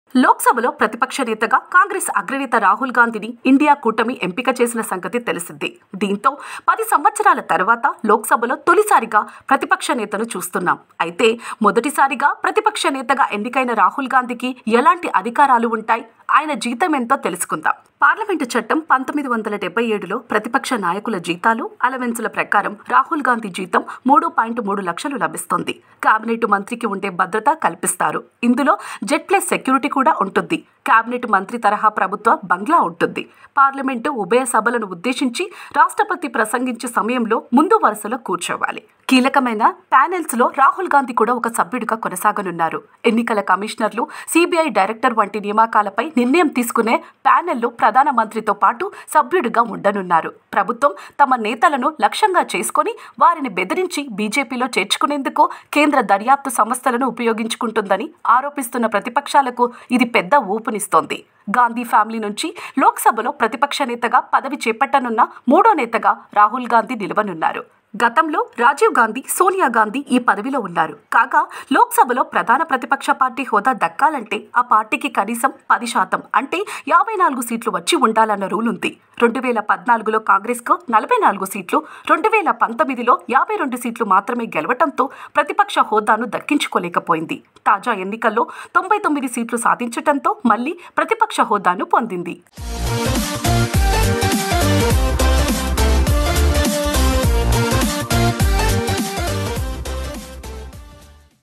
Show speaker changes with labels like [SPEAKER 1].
[SPEAKER 1] లోక్సభలో ప్రతిపక్ష నేతగా కాంగ్రెస్ అగ్రనేత రాహుల్ గాంధీని ఇండియా కూటమి ఎంపిక చేసిన సంగతి తెలిసిందే. దీంతో 10 సంవత్సరాల తర్వాత లోక్సభలో తొలిసారిగా ప్రతిపక్ష నేతను చూస్తున్నాం. అయితే మొదటిసారిగా ప్రతిపక్ష నేతగా ఎన్నికైన రాహుల్ గాంధీకి ఎలాంటి అధికారాలు ఉంటాయి, ఆయన జీతం ఎంతో తెలుసుకుందాం. పార్లమెంటు చట్టం 1977లో ప్రతిపక్ష నాయకుల జీతాలు, అలవెన్సుల ప్రకారం రాహుల్ గాంధీ జీతం 3.3 లక్షలు లభిస్తుంది. కేబినెట్ మంత్రికి ఉండే భద్రత కల్పిస్తారు. ఇందులో జెడ్ ప్లస్ సెక్యూరిటీ కూడా ఉంటుంది. కేబినెట్ మంత్రి తరహా ప్రభుత్వ బంగ్లా ఉంటుంది. పార్లమెంటు ఉభయ సభలను ఉద్దేశించి రాష్ట్రపతి ప్రసంగించే సమయంలో ముందు వరుసలో కూర్చోవాలి. కీలకమైన ప్యానెల్స్ లో రాహుల్ గాంధీ కూడా ఒక సభ్యుడిగా కొనసాగనున్నారు. ఎన్నికల కమిషనర్లు, సిబిఐ డైరెక్టర్ వంటి నియామకాలపై నిర్ణయం తీసుకునే ప్యానెల్లో ప్రధానమంత్రితో పాటు సభ్యుడిగా ఉండనున్నారు. ప్రభుత్వం తమ నేతలను లక్ష్యంగా చేసుకుని వారిని బెదిరించి బీజేపీలో చేర్చుకునేందుకు కేంద్ర దర్యాప్తు సంస్థలను ఉపయోగించుకుంటుందని ఆరోపిస్తున్న ప్రతిపక్షాలకు ఇది పెద్ద ఊపునిస్తోంది. గాంధీ ఫ్యామిలీ నుంచి లోక్సభలో ప్రతిపక్ష నేతగా పదవి చేపట్టనున్న మూడో నేతగా రాహుల్ గాంధీ నిలవనున్నారు. గతంలో రాజీవ్ గాంధీ, సోనియా గాంధీ ఈ పదవిలో ఉన్నారు. కాగా లోక్సభలో ప్రధాన ప్రతిపక్ష పార్టీ హోదా దక్కాలంటే ఆ పార్టీకి కనీసం 10% అంటే 54 సీట్లు వచ్చి ఉండాలన్న రూల్ ఉంది. 2014లో కాంగ్రెస్కు 44 సీట్లు, 2019లో 52 సీట్లు మాత్రమే గెలవటంతో ప్రతిపక్ష హోదాను దక్కించుకోలేకపోయింది. తాజా ఎన్నికల్లో 99 సీట్లు సాధించటంతో మళ్లీ ప్రతిపక్ష హోదాను పొందింది.